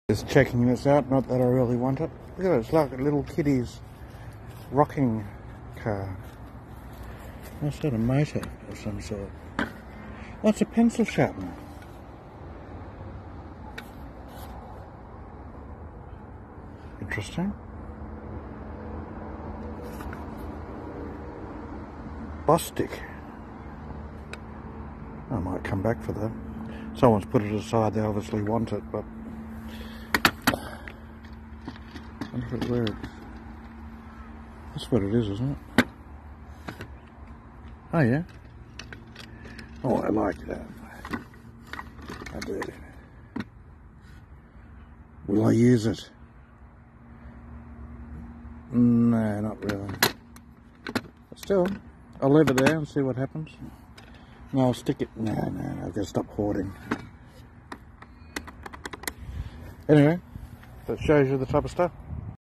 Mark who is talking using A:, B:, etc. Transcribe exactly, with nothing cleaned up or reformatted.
A: Just checking this out, not that I really want it. Look at it, it's like a little kiddie's rocking car. Some sort of motor of some sort. Oh, it's a pencil sharpener. Interesting. Bostik. I might come back for that. Someone's put it aside, they obviously want it, but I wonder if it where it, that's what it is, isn't it? Oh yeah. Oh, I like that. I do. Will I use it? No, not really. But still, I'll leave it there and see what happens. No, I'll stick it. No, no, I've got to stop hoarding. Anyway, that shows you the type of stuff.